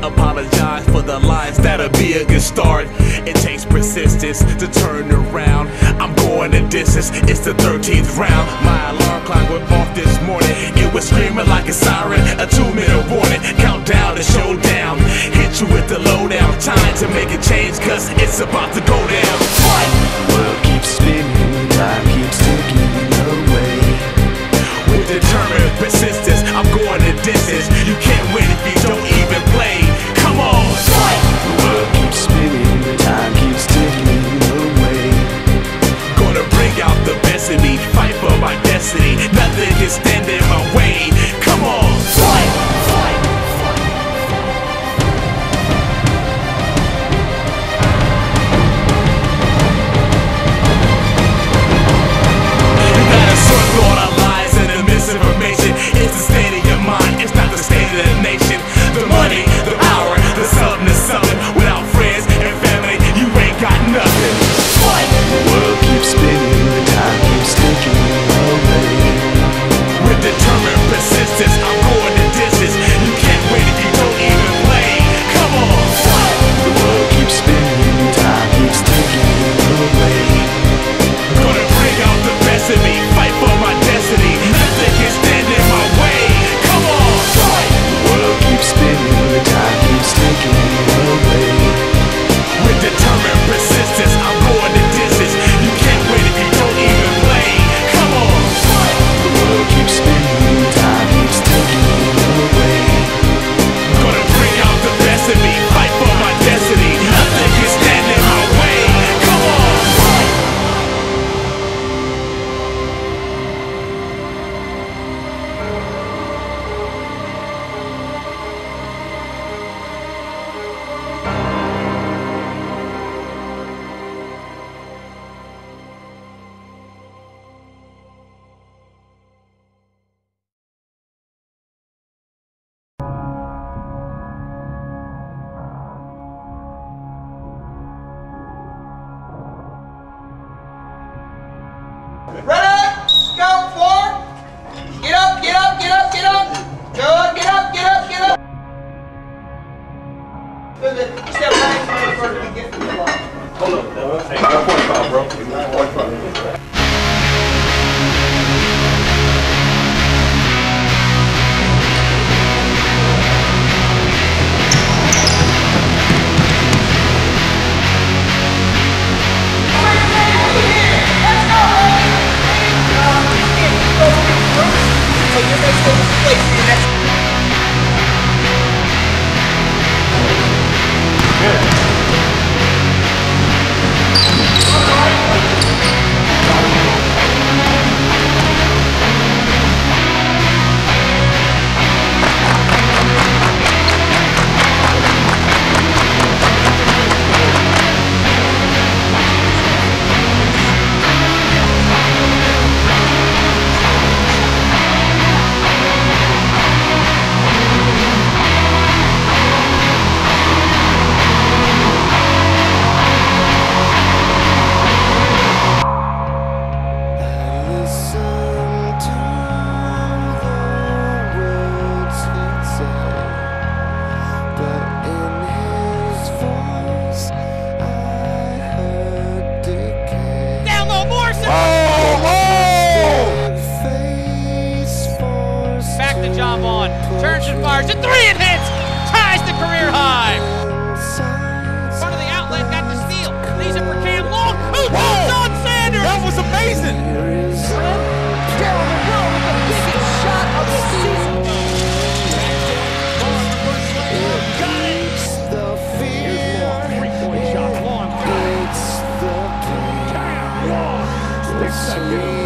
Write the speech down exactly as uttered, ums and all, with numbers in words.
Apologize for the lies, that'll be a good start. It takes persistence to turn around. I'm going the distance, it's the thirteenth round. My alarm clock went off this morning. It was screaming like a siren, a two-minute warning. Countdown to showdown. Hit you with the lowdown. Time to make a change, cause it's about to go down. What? The world keeps spinning, time keeps ticking away. With determined persistence, I'm going the distance. You can't win if you don't even play. Come on. What? The world keeps spinning, time keeps ticking away. Gonna bring out the best in me, fight for my destiny. Nothing can stand in my way. Come on. What? Fight. You gotta sort through all our lies and the misinformation. It's the state of your mind, it's not the state of the nation. The money, the power, the something to something. Without friends and family, you ain't got nothing. What? The world keeps spinning, the time keeps ticking away. With determined persistence, I'm going the distance. You can't wait if you don't even play. Come on. What? The world keeps spinning, time keeps ticking away. Gonna bring out the best in me, fight for my destiny. Nothing can stand in my way. Come on. What? The world keeps spinning, the time keeps ticking away. With determined persistence, I'm going the distance. You can't wait if you don't even play. Come on. What? The world keeps spinning, time keeps ticking away. Gonna bring out the best in me, fight for my destiny. Nothing can stand in my way. Come on. What? Ready? Go, four. Get up, get up, get up, get up. Good, get up, get up, get up. Good, good. Step right in front of the get to the line. Hold up, hey, one forty-five, bro. one forty-five. So you're basically placing your next. John Vaughn turns and fires a three and hits, ties the career high. Front of the outlet, got the steal, leaves it for Cam Long, who jumps on Sanders. That was amazing. Down the road with the biggest shot of the season. Got it. Here's Long, three-point shot. Long, got it. Long sticks that dude.